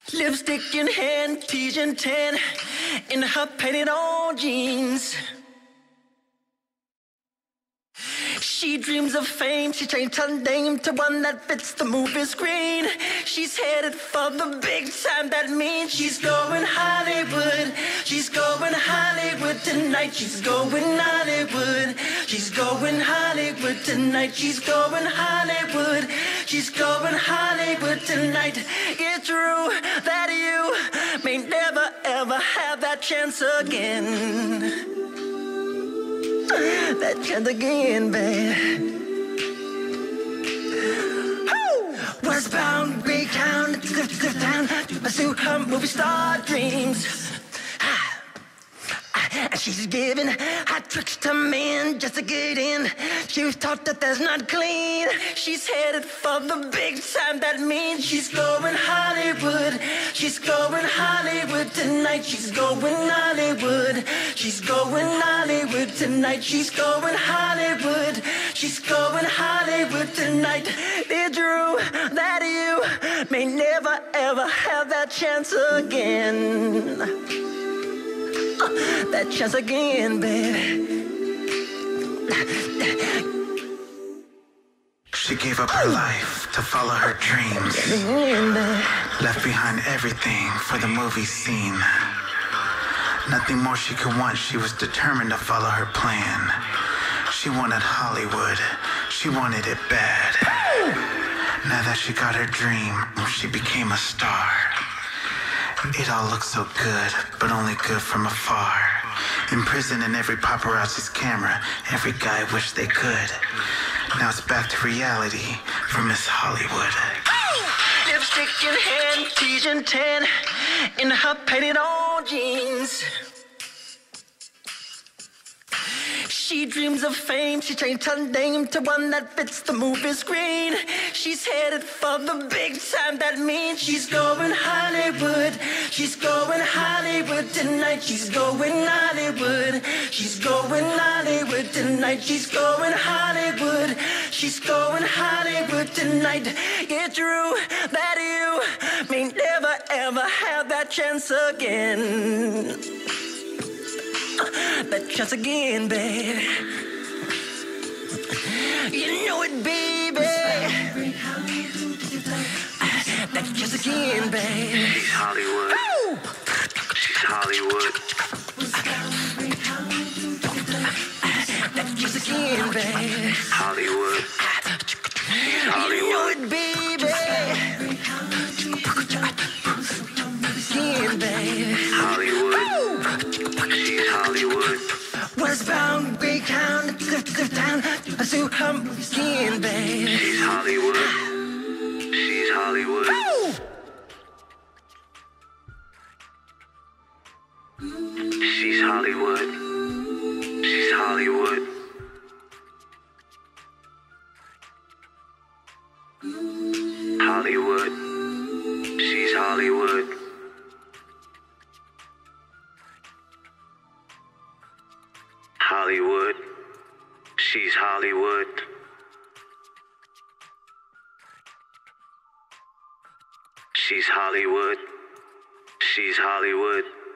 Lipstick in hand, T-shirt tan, in her painted on jeans. She dreams of fame, she changed her name to one that fits the movie screen. She's headed for the big time, that means she's going Hollywood. She's going Hollywood tonight, she's going Hollywood. She's going Hollywood tonight, she's going Hollywood. She's going Hollywood tonight. It's true that you may never ever have that chance again. That chance again, babe. Westbound, Greyhound, down to pursue her movie star dreams. And she's giving hot tricks to men just to get in. She thought that that's not clean. She's headed for the big time, that means she's going Hollywood. She's going Hollywood tonight, she's going Hollywood. She's going Hollywood tonight, she's going Hollywood. She's going Hollywood tonight. It's true that you may never ever have that chance again. That chance again, baby. She gave up her life to follow her dreams. Left behind everything for the movie scene. Nothing more she could want, she was determined to follow her plan. She wanted Hollywood, she wanted it bad. Now that she got her dream, she became a star. It all looked so good, but only good from afar. Imprisoned in every paparazzi's camera, every guy wished they could. Now it's back to reality for Miss Hollywood. Lipstick in hand, T-shirt tan, in her painted on jeans. She dreams of fame, she changed her name to one that fits the movie screen. She's headed for the big time, that means she's going Hollywood. She's going Hollywood tonight, she's going Hollywood. She's going Hollywood tonight, she's going Hollywood. She's going Hollywood tonight. It's true that you may never ever have that chance again. That chance again, babe. You know it, baby. That chance again, babe. She's Hollywood. She's Hollywood. That chance again, babe. Hollywood. She's Hollywood. You know it, baby. Again, babe. Hollywood. She's Hollywood. Westbound, Greyhound, down to pursue her skin, babe. She's Hollywood. She's Hollywood. She's Hollywood. She's Hollywood. Hollywood. She's Hollywood. Hollywood. She's Hollywood. She's Hollywood. She's Hollywood.